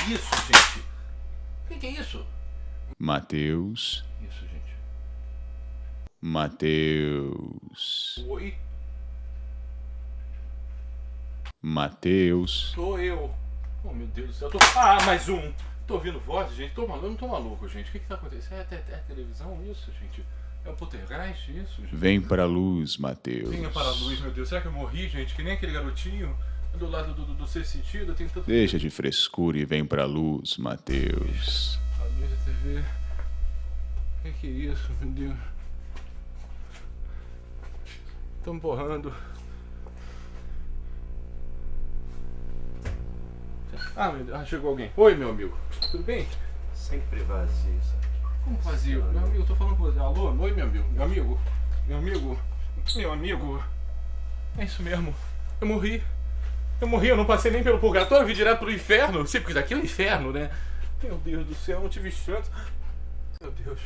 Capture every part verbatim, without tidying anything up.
isso, gente? O que, que é isso? Mateus. Isso, gente. Mateus. Oi? Mateus. Sou eu. Oh, meu Deus do céu. Tô... Ah, mais um. Tô ouvindo voz, gente. Tô maluco, não tô maluco, gente. O que que tá acontecendo? É, é, é televisão isso, gente? É o poltergeist isso, gente? Vem pra luz, Mateus. Venha para a luz, meu Deus. Será que eu morri, gente? Que nem aquele garotinho do lado do, do, do Sexto Sentido. Tem tanto... Deixa de frescura e vem pra luz, Mateus. A luz da T V. O que que é isso, meu Deus? Tão borrando. Ah, meu Deus. Ah, chegou alguém. Oi, meu amigo. Tudo bem? Sempre vazio, sabe? Como vazio? Meu amigo, eu tô falando com você. Alô? Oi, meu amigo. Meu amigo. Meu amigo. Meu amigo. É isso mesmo. Eu morri. Eu morri, eu não passei nem pelo purgatório, eu vim direto pro inferno. Sim, porque isso aqui é o inferno, né? Meu Deus do céu, eu não tive chance. Meu Deus.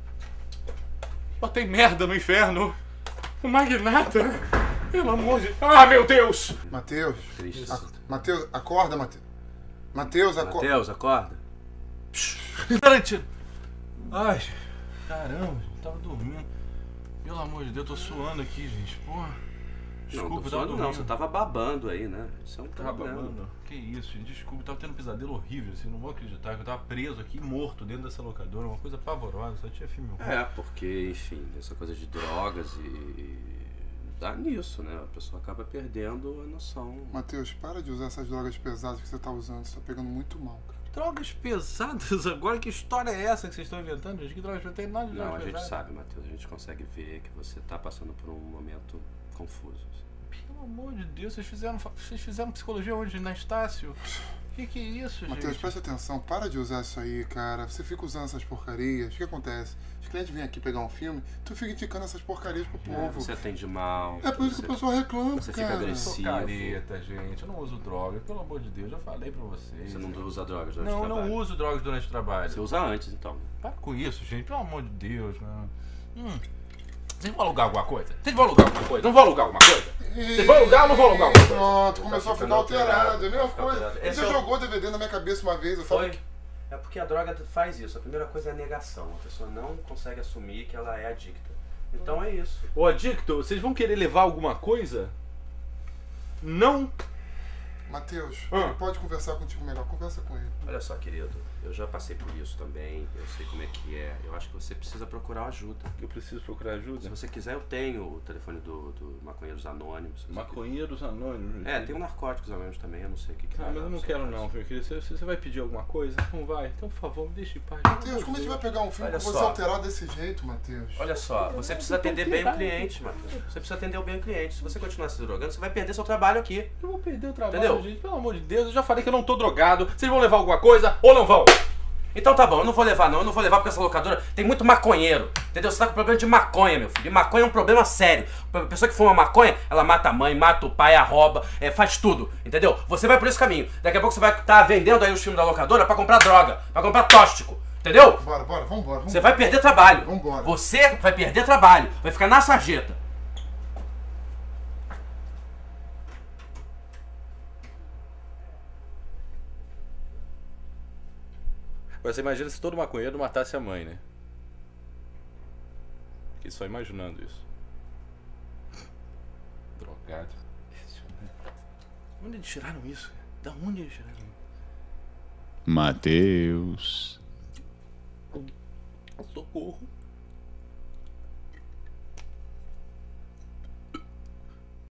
Botei merda no inferno. O magnata. Pelo amor de... Ah, meu Deus! Mateus. Triste. A- Mateus, acorda, Mateus. Mateus, acorda. Mateus, acorda. Tarantino. Ai, caramba, gente, tava dormindo. Pelo amor de Deus, eu tô suando aqui, gente. Porra. Desculpa, não, eu tô tava falando, dormindo. não, você tava babando aí, né? Isso é um Tava problema. babando. Que isso, gente. Desculpa, eu tava tendo um pesadelo horrível, assim, não vou acreditar que eu tava preso aqui, morto dentro dessa locadora, uma coisa pavorosa, só tinha filme ruim. É, porque, enfim, essa coisa de drogas e. dá nisso, né? A pessoa acaba perdendo a noção. Mateus, para de usar essas drogas pesadas que você tá usando. Você tá pegando muito mal, cara. Drogas pesadas agora? Que história é essa que vocês estão inventando, gente? Que drogas pesadas? Tem nada de Não, a drogas gente pesadas. sabe, Mateus, a gente consegue ver que você tá passando por um momento confuso. Pelo amor de Deus, vocês fizeram, vocês fizeram psicologia onde? Na Estácio? Que que é isso, Mateus, gente? presta atenção. Para de usar isso aí, cara. Você fica usando essas porcarias. O que acontece? Os clientes vêm aqui pegar um filme, tu fica indicando essas porcarias pro É, povo. você atende mal. É por isso que você- o pessoal reclama, você fica cara. agressivo. Sou careta, gente. Eu não uso droga. Pelo amor de Deus, já falei pra vocês. Você não usa drogas durante Não, o eu trabalho. não uso drogas durante o trabalho. Você usa antes, então. Para com isso, gente. Pelo amor de Deus, não. Hum. Vocês vão alugar alguma coisa? Vocês vão alugar alguma coisa? Não vão alugar alguma coisa? Vocês vão alugar ou não vão alugar alguma coisa? Pronto, começou a ficando ficar alterado. alterado, É a mesma fica coisa. alterado. Você Esse é o- jogou D V D na minha cabeça uma vez. Eu tava... Foi? É porque a droga faz isso. A primeira coisa é a negação. A pessoa não consegue assumir que ela é adicta. Então é isso. Ô, adicto, vocês vão querer levar alguma coisa? Não. Mateus, Ah. ele pode conversar contigo melhor. Conversa com ele. Olha só, querido. Eu já passei por isso também. Eu sei como é que é. Eu acho que você precisa procurar ajuda. Eu preciso procurar Se ajuda. você quiser, eu tenho o telefone do, do Maconheiros Anônimos. Se você Maconheiros anônimos. quiser. É, tem o Narcóticos Anônimos também. Eu não sei o que que Ah, vai mas dar eu não no seu quero caso. não, filho. querido. Você, você vai pedir alguma coisa? Não vai? Então, por favor, me deixe em paz. Mateus, como a gente vai pegar um filme Olha com você só. alterado desse jeito, Mateus? Olha só, você precisa atender bem o cliente, Matheus. Você precisa atender bem o cliente. Se você continuar se drogando, você vai perder seu trabalho aqui. Eu vou perder o trabalho, Entendeu? gente. Pelo amor de Deus, eu já falei que eu não tô drogado. Vocês vão levar alguma coisa ou não vão? Então tá bom, eu não vou levar não, eu não vou levar porque essa locadora tem muito maconheiro, entendeu? Você tá com problema de maconha, meu filho, e maconha é um problema sério. A pessoa que fuma maconha, ela mata a mãe, mata o pai, a rouba, é, faz tudo, entendeu? Você vai por esse caminho, daqui a pouco você vai estar vendendo aí os filmes da locadora pra comprar droga, pra comprar tóxico, entendeu? Bora, bora, vambora. vambora. Você vai perder trabalho, Vambora. você vai perder trabalho, vai ficar na sarjeta. Agora você imagina se todo maconheiro matasse a mãe, né? Fiquei só imaginando isso. Drogado. Onde eles tiraram isso? Da onde eles tiraram isso? Mateus. Socorro.